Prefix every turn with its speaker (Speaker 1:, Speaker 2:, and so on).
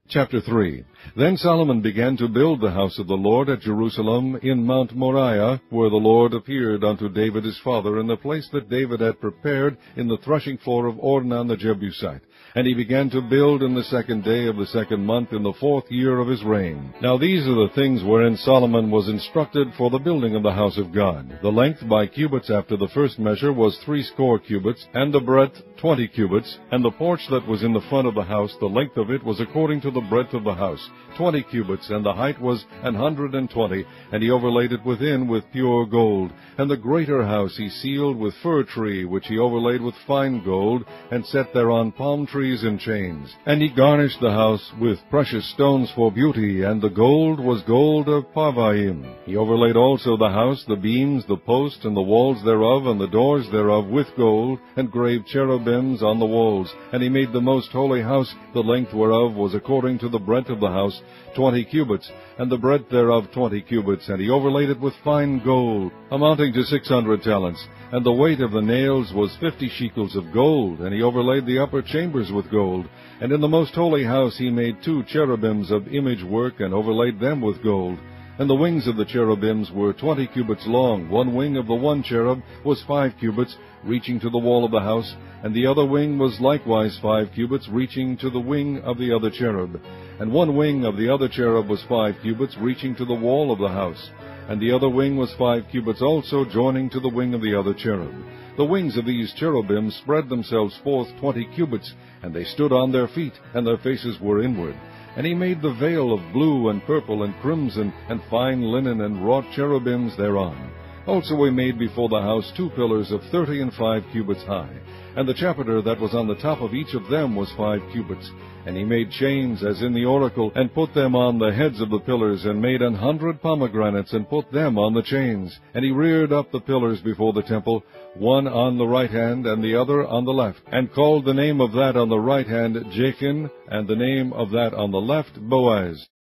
Speaker 1: Chapter 3. Then Solomon began to build the house of the Lord at Jerusalem in Mount Moriah, where the Lord appeared unto David his father, in the place that David had prepared in the threshing floor of Ornan the Jebusite. And he began to build in the 2nd day of the 2nd month, in the 4th year of his reign. Now these are the things wherein Solomon was instructed for the building of the house of God. The length by cubits after the first measure was 60 cubits, and the breadth 20 cubits. And the porch that was in the front of the house, the length of it was according to the breadth of the house, 20 cubits, and the height was 120, and he overlaid it within with pure gold. And the greater house he sealed with fir tree, which he overlaid with fine gold, and set thereon palm trees and chains. And he garnished the house with precious stones for beauty, and the gold was gold of Parvaim. He overlaid also the house, the beams, the posts, and the walls thereof, and the doors thereof with gold, and graved cherubims on the walls. And he made the most holy house, the length whereof was according to the breadth of the house, 20 cubits, and the breadth thereof 20 cubits, and he overlaid it with fine gold, amounting to 600 talents. And the weight of the nails was 50 shekels of gold, and he overlaid the upper chambers with gold. And in the most holy house he made 2 cherubims of image work, and overlaid them with gold. And the wings of the cherubims were 20 cubits long. One wing of the one cherub was 5 cubits, reaching to the wall of the house, and the other wing was likewise 5 cubits, reaching to the wing of the other cherub. And one wing of the other cherub was 5 cubits, reaching to the wall of the house. And the other wing was 5 cubits also, joining to the wing of the other cherub. The wings of these cherubims spread themselves forth 20 cubits, and they stood on their feet, and their faces were inward. And he made the veil of blue and purple and crimson and fine linen, and wrought cherubims thereon. Also he made before the house 2 pillars of 35 cubits high, and the chapiter that was on the top of each of them was 5 cubits. And he made chains as in the oracle, and put them on the heads of the pillars, and made 100 pomegranates, and put them on the chains. And he reared up the pillars before the temple, one on the right hand, and the other on the left, and called the name of that on the right hand Jachin, and the name of that on the left Boaz.